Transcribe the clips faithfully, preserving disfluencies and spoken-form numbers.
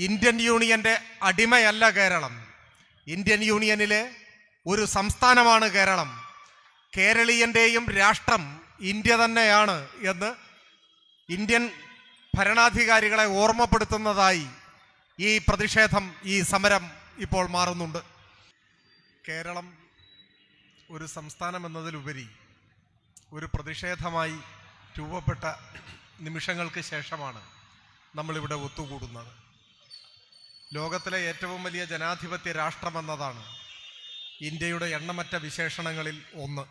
Indian യൂണിയന്റെ അടിമയല്ല Keralam. Indian യൂണിയനിലെ ഒരു സംസ്ഥാനമാണ് കേരളം. കേരളീയന്റെയും രാഷ്ട്രം ഇന്ത്യ തന്നെയാണ് എന്ന് ഇന്ത്യൻ ഭരണാധികാരികളെ ഓർമ്മപ്പെടുത്തുന്നതായി ഈ പ്രതിഷേധം, ഈ സമരം ഇപ്പോൾ മാറുന്നുണ്ട്. കേരളം ഒരു സംസ്ഥാനം എന്നതിലുപരി ഒരു പ്രതിഷേധമായി രൂപപ്പെട്ട നിമിഷങ്ങൾക്ക് ശേഷമാണ് നമ്മളിവിടെ ഒത്തുകൂടുന്നത്. ലോകത്തിലെ ഏറ്റവും വലിയ ജനാധിപത്യ രാഷ്ട്രമെന്നതാണ് ഇന്ത്യയുടെ എണ്ണമറ്റ വിശേഷണങ്ങളിൽ ഒന്ന്.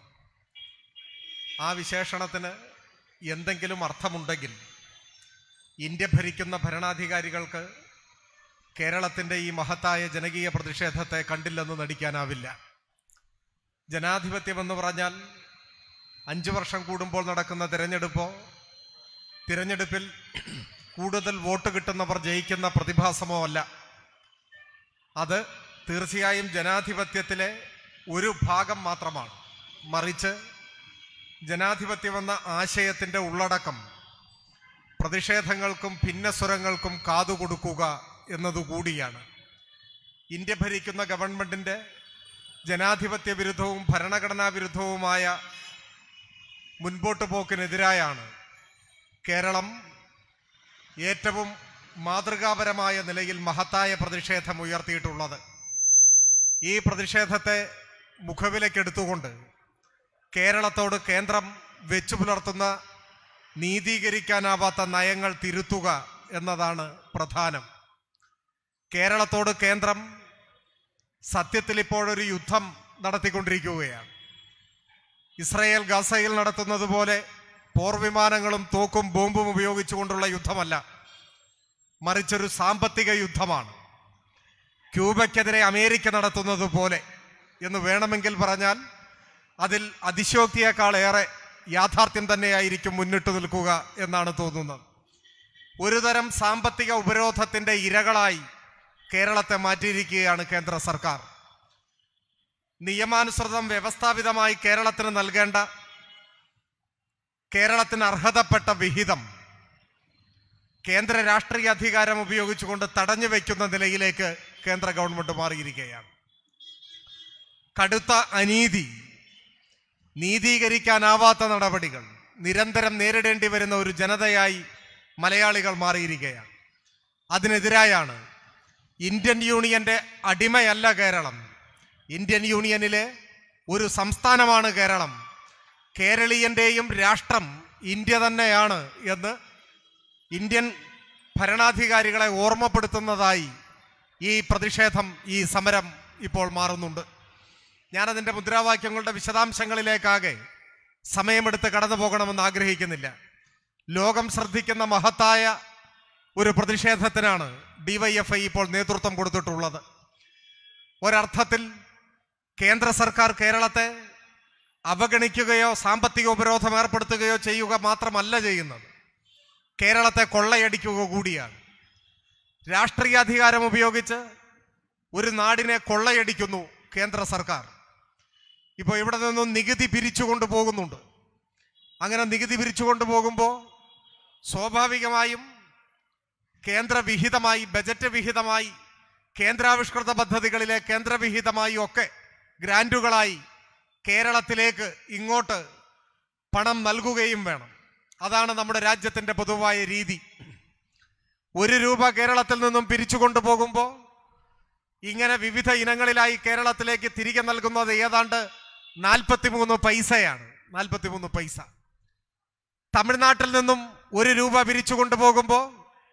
ആ വിശേഷണത്തിന് എന്തെങ്കിലും അർത്ഥമുണ്ടെങ്കിൽ ഇന്ത്യ ഭരിക്കുന്ന ഭരണാധികാരികൾക്ക് കേരളത്തിൻ്റെ ഈ മഹത്തായ ജനകീയ പ്രതിഷേധത്തെ കണ്ടില്ലെന്ന് നടിക്കാനാവില്ല. ജനാധിപത്യമെന്ന് പറഞ്ഞാൽ അഞ്ചു വർഷം കൂടുമ്പോൾ നടക്കുന്ന തിരഞ്ഞെടുപ്പോ തിരഞ്ഞെടുപ്പിൽ കൂടുതൽ വോട്ട് കിട്ടുന്നവർ ജയിക്കുന്ന പ്രതിഭാസമോ അല്ല. അത് തീർച്ചയായും ജനാധിപത്യത്തിലെ ഒരു ഭാഗം മാത്രമാണ്. മറിച്ച് ജനാധിപത്യമെന്ന ആശയത്തിൻ്റെ ഉള്ളടക്കം പ്രതിഷേധങ്ങൾക്കും ഭിന്നസ്വരങ്ങൾക്കും കാതുകൊടുക്കുക എന്നതുകൂടിയാണ്. ഇന്ത്യ ഭരിക്കുന്ന ഗവൺമെൻറ്റിൻ്റെ ജനാധിപത്യ വിരുദ്ധവും ഭരണഘടനാ വിരുദ്ധവുമായ മുൻപോട്ട് പോക്കിനെതിരായാണ് കേരളം ഏറ്റവും മാതൃകാപരമായ നിലയിൽ മഹത്തായ പ്രതിഷേധം ഉയർത്തിയിട്ടുള്ളത്. ഈ പ്രതിഷേധത്തെ മുഖവിലക്കെടുത്തുകൊണ്ട് കേരളത്തോട് കേന്ദ്രം വെച്ചു പുലർത്തുന്ന നീതീകരിക്കാനാവാത്ത നയങ്ങൾ തിരുത്തുക എന്നതാണ് പ്രധാനം. കേരളത്തോട് കേന്ദ്രം സത്യത്തിൽ ഇപ്പോഴൊരു യുദ്ധം നടത്തിക്കൊണ്ടിരിക്കുകയാണ്. ഇസ്രയേൽ ഗസയിൽ നടത്തുന്നത് പോലെ പോർവിമാനങ്ങളും തോക്കും ബോംബും ഉപയോഗിച്ചുകൊണ്ടുള്ള യുദ്ധമല്ല, മറിച്ചൊരു സാമ്പത്തിക യുദ്ധമാണ്. ക്യൂബയ്ക്കെതിരെ അമേരിക്ക നടത്തുന്നത് പോലെ എന്ന് വേണമെങ്കിൽ പറഞ്ഞാൽ അതിൽ അതിശയോക്തിയേക്കാളേറെ യാഥാർത്ഥ്യം തന്നെയായിരിക്കും മുന്നിട്ട് നിൽക്കുക എന്നാണ് തോന്നുന്നത്. ഒരു തരം സാമ്പത്തിക ഉപരോധത്തിൻ്റെ ഇരകളായി കേരളത്തെ മാറ്റിയിരിക്കുകയാണ് കേന്ദ്ര സർക്കാർ. നിയമാനുസൃതം വ്യവസ്ഥാപിതമായി കേരളത്തിന് നൽകേണ്ട, കേരളത്തിന് അർഹതപ്പെട്ട വിഹിതം കേന്ദ്ര രാഷ്ട്രീയ അധികാരം ഉപയോഗിച്ചുകൊണ്ട് തടഞ്ഞു വയ്ക്കുന്ന നിലയിലേക്ക് കേന്ദ്ര ഗവൺമെന്റ് മാറിയിരിക്കുകയാണ്. കടുത്ത അനീതി, നീതീകരിക്കാനാവാത്ത നടപടികൾ നിരന്തരം നേരിടേണ്ടി വരുന്ന ഒരു ജനതയായി മലയാളികൾ മാറിയിരിക്കുകയാണ്. അതിനെതിരായാണ് ഇന്ത്യൻ യൂണിയന്റെ അടിമയല്ല കേരളം. ഇന്ത്യൻ യൂണിയനിലെ ഒരു സംസ്ഥാനമാണ് കേരളം. കേരളീയന്റെയും രാഷ്ട്രം ഇന്ത്യ തന്നെയാണ് എന്ന് ഇന്ത്യൻ ഭരണാധികാരികളെ ഓർമ്മപ്പെടുത്തുന്നതായി ഈ പ്രതിഷേധം, ഈ സമരം ഇപ്പോൾ മാറുന്നുണ്ട്. ഞാനതിൻ്റെ മുദ്രാവാക്യങ്ങളുടെ വിശദാംശങ്ങളിലേക്കാകെ സമയമെടുത്ത് കടന്നു പോകണമെന്ന് ആഗ്രഹിക്കുന്നില്ല. ലോകം ശ്രദ്ധിക്കുന്ന മഹത്തായ ഒരു പ്രതിഷേധത്തിനാണ് ഡിവൈഎഫ്ഐ ഇപ്പോൾ നേതൃത്വം കൊടുത്തിട്ടുള്ളത്. ഒരർത്ഥത്തിൽ കേന്ദ്ര സർക്കാർ കേരളത്തെ അവഗണിക്കുകയോ സാമ്പത്തിക ഉപരോധം ഏർപ്പെടുത്തുകയോ ചെയ്യുക മാത്രമല്ല ചെയ്യുന്നത്, കേരളത്തെ കൊള്ളയടിക്കുക കൂടിയാണ്. രാഷ്ട്രീയ അധികാരം ഉപയോഗിച്ച് ഒരു നാടിനെ കൊള്ളയടിക്കുന്നു കേന്ദ്ര സർക്കാർ. ഇപ്പോൾ ഇവിടെ നിന്നും നികുതി പിരിച്ചുകൊണ്ട് പോകുന്നുണ്ട്. അങ്ങനെ നികുതി പിരിച്ചുകൊണ്ട് പോകുമ്പോൾ സ്വാഭാവികമായും കേന്ദ്ര വിഹിതമായി, ബജറ്റ് വിഹിതമായി, കേന്ദ്രാവിഷ്കൃത പദ്ധതികളിലെ കേന്ദ്രവിഹിതമായി ഒക്കെ ഗ്രാൻറ്റുകളായി കേരളത്തിലേക്ക് ഇങ്ങോട്ട് പണം നൽകുകയും വേണം. അതാണ് നമ്മുടെ രാജ്യത്തിൻ്റെ പൊതുവായ രീതി. ഒരു രൂപ കേരളത്തിൽ നിന്നും പിരിച്ചുകൊണ്ടു പോകുമ്പോൾ ഇങ്ങനെ വിവിധ ഇനങ്ങളിലായി കേരളത്തിലേക്ക് തിരികെ നൽകുന്നത് ഏതാണ്ട് നാൽപ്പത്തിമൂന്ന് പൈസയാണ്. നാൽപ്പത്തിമൂന്ന് പൈസ. തമിഴ്നാട്ടിൽ നിന്നും ഒരു രൂപ പിരിച്ചു കൊണ്ടുപോകുമ്പോൾ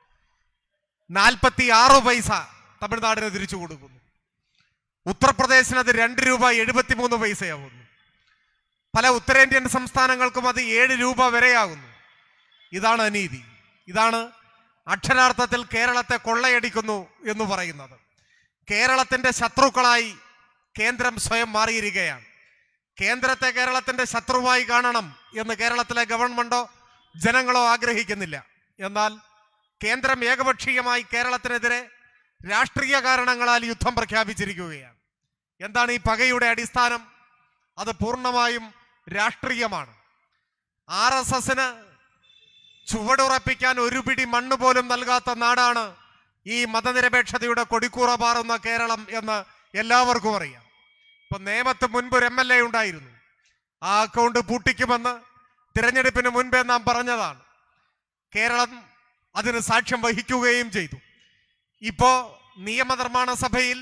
നാൽപ്പത്തി ആറ് പൈസ തമിഴ്നാടിന് തിരിച്ചു കൊടുക്കുന്നു. ഉത്തർപ്രദേശിന് അത് രണ്ട് രൂപ എഴുപത്തിമൂന്ന് പൈസയാകുന്നു. പല ഉത്തരേന്ത്യൻ സംസ്ഥാനങ്ങൾക്കും അത് ഏഴ് രൂപ വരെയാകുന്നു. ഇതാണ് അനീതി. ഇതാണ് അക്ഷരാർത്ഥത്തിൽ കേരളത്തെ കൊള്ളയടിക്കുന്നു എന്ന് പറയുന്നത്. കേരളത്തിൻ്റെ ശത്രുക്കളായി കേന്ദ്രം സ്വയം മാറിയിരിക്കുകയാണ്. കേന്ദ്രത്തെ കേരളത്തിൻ്റെ ശത്രുവായി കാണണം എന്ന് കേരളത്തിലെ ഗവൺമെന്റോ ജനങ്ങളോ ആഗ്രഹിക്കുന്നില്ല. എന്നാൽ കേന്ദ്രം ഏകപക്ഷീയമായി കേരളത്തിനെതിരെ രാഷ്ട്രീയ കാരണങ്ങളാൽ യുദ്ധം പ്രഖ്യാപിച്ചിരിക്കുകയാണ്. എന്താണ് ഈ പകയുടെ അടിസ്ഥാനം? അത് പൂർണ്ണമായും രാഷ്ട്രീയമാണ്. ആർ എസ് എസിന് ചുവടുറപ്പിക്കാൻ ഒരു പിടി മണ്ണ് പോലും നൽകാത്ത നാടാണ് ഈ മതനിരപേക്ഷതയുടെ കൊടിക്കൂറ പാറുന്ന കേരളം എന്ന് എല്ലാവർക്കും അറിയാം. ഇപ്പൊ നേമത്ത് മുൻപ് ഒരു എം എൽ എ ഉണ്ടായിരുന്നു. ആ അക്കൗണ്ട് പൂട്ടിക്കുമെന്ന് തിരഞ്ഞെടുപ്പിന് മുൻപേ നാം പറഞ്ഞതാണ്. കേരളം അതിന് സാക്ഷ്യം വഹിക്കുകയും ചെയ്തു. ഇപ്പോ നിയമനിർമ്മാണ സഭയിൽ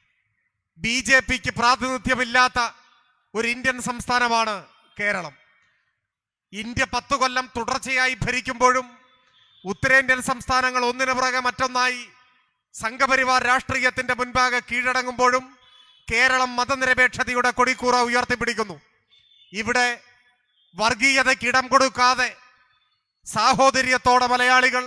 ബി ജെ പിക്ക് പ്രാതിനിധ്യമില്ലാത്ത ഒരു ഇന്ത്യൻ സംസ്ഥാനമാണ് കേരളം. ഇന്ത്യ പത്തു കൊല്ലം തുടർച്ചയായി ഭരിക്കുമ്പോഴും ഉത്തരേന്ത്യൻ സംസ്ഥാനങ്ങൾ ഒന്നിനു പുറകെ മറ്റൊന്നായി സംഘപരിവാർ രാഷ്ട്രീയത്തിന്റെ മുൻപാകെ കീഴടങ്ങുമ്പോഴും കേരളം മതനിരപേക്ഷതയുടെ കൊടിക്കൂറ ഉയർത്തിപ്പിടിക്കുന്നു. ഇവിടെ വർഗീയതയ്ക്ക് ഇടം കൊടുക്കാതെ സാഹോദര്യത്തോടെ മലയാളികൾ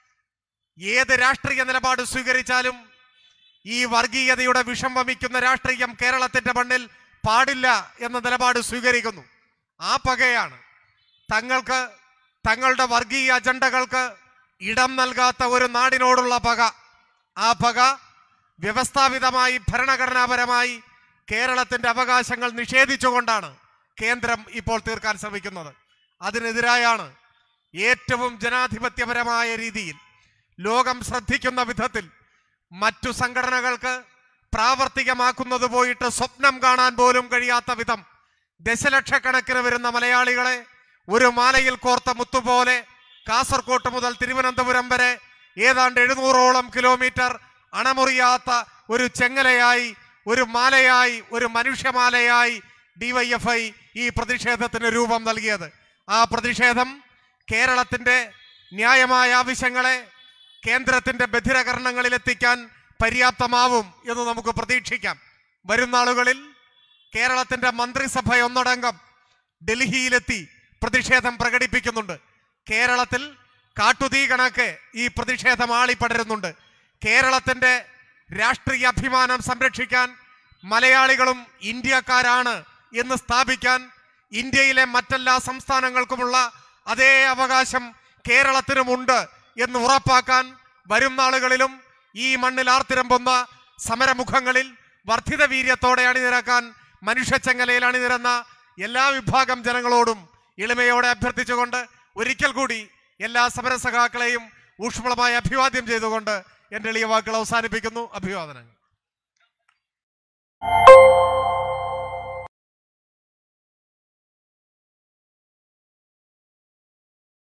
ഏത് രാഷ്ട്രീയ നിലപാട് സ്വീകരിച്ചാലും ഈ വർഗീയതയുടെ വിഷം വമിക്കുന്ന രാഷ്ട്രീയം കേരളത്തിന്റെ മണ്ണിൽ പാടില്ല എന്ന നിലപാട് സ്വീകരിക്കുന്നു. ആ പകയാണ് തങ്ങൾക്ക് തങ്ങളുടെ വർഗീയ അജണ്ടകൾക്ക് ഇടം നൽകാത്ത ഒരു നാടിനോടുള്ള പക. ആ പക വ്യവസ്ഥാപിതമായി ഭരണഘടനാപരമായി കേരളത്തിന്റെ അവകാശങ്ങൾ നിഷേധിച്ചുകൊണ്ടാണ് കേന്ദ്രം ഇപ്പോൾ തീർക്കാൻ ശ്രമിക്കുന്നത്. അതിനെതിരായാണ് ഏറ്റവും ജനാധിപത്യപരമായ രീതിയിൽ ലോകം ശ്രദ്ധിക്കുന്ന വിധത്തിൽ മറ്റു സംഘടനകൾക്ക് പ്രാവർത്തികമാക്കുന്നത് പോയിട്ട് സ്വപ്നം കാണാൻ പോലും കഴിയാത്ത വിധം ദശലക്ഷക്കണക്കിന് വരുന്ന മലയാളികളെ ഒരു മാലയിൽ കോർത്ത മുത്തുപോലെ കാസർകോട്ട് മുതൽ തിരുവനന്തപുരം വരെ ഏതാണ്ട് എഴുന്നൂറോളം കിലോമീറ്റർ അണമുറിയാത്ത ഒരു ചെങ്ങലയായി, ഒരു മാലയായി, ഒരു മനുഷ്യമാലയായി ഡിവൈഎഫ്ഐ ഈ പ്രതിഷേധത്തിന് രൂപം നൽകിയത്. ആ പ്രതിഷേധം കേരളത്തിന്റെ ന്യായമായ ആവശ്യങ്ങളെ കേന്ദ്രത്തിന്റെ ബധിരകരണങ്ങളിൽ എത്തിക്കാൻ പര്യാപ്തമാവും എന്ന് നമുക്ക് പ്രതീക്ഷിക്കാം. വരും നാളുകളിൽ കേരളത്തിന്റെ മന്ത്രിസഭ ഒന്നടങ്കം ഡൽഹിയിലെത്തി പ്രതിഷേധം പ്രകടിപ്പിക്കുന്നുണ്ട്. കേരളത്തിൽ കാട്ടുതീ കണക്ക് ഈ പ്രതിഷേധം ആളിപ്പടരുന്നുണ്ട്. കേരളത്തിന്റെ രാഷ്ട്രീയ അഭിമാനം സംരക്ഷിക്കാൻ മലയാളികളും ഇന്ത്യക്കാരാണ് എന്ന് സ്ഥാപിക്കാൻ ഇന്ത്യയിലെ മറ്റെല്ലാ സംസ്ഥാനങ്ങൾക്കുമുള്ള അതേ അവകാശം കേരളത്തിനുമുണ്ട് എന്ന് ഉറപ്പാക്കാൻ വരും നാളുകളിലും ഈ മണ്ണിൽ ആർത്തിരമ്പുന്ന സമരമുഖങ്ങളിൽ വർദ്ധിത വീര്യത്തോടെ അണിനിരക്കാൻ മനുഷ്യച്ചെങ്ങലയിൽ അണിനിരന്ന എല്ലാ വിഭാഗം ജനങ്ങളോടും എളിമയോടെ അഭ്യർത്ഥിച്ചുകൊണ്ട് ഒരിക്കൽ കൂടി എല്ലാ സമരസഖാക്കളെയും ഊഷ്മളമായി അഭിവാദ്യം ചെയ്തുകൊണ്ട് എൻ്റെ എളിയ വാക്കുകൾ അവസാനിപ്പിക്കുന്നു. അഭിവാദനങ്ങൾ.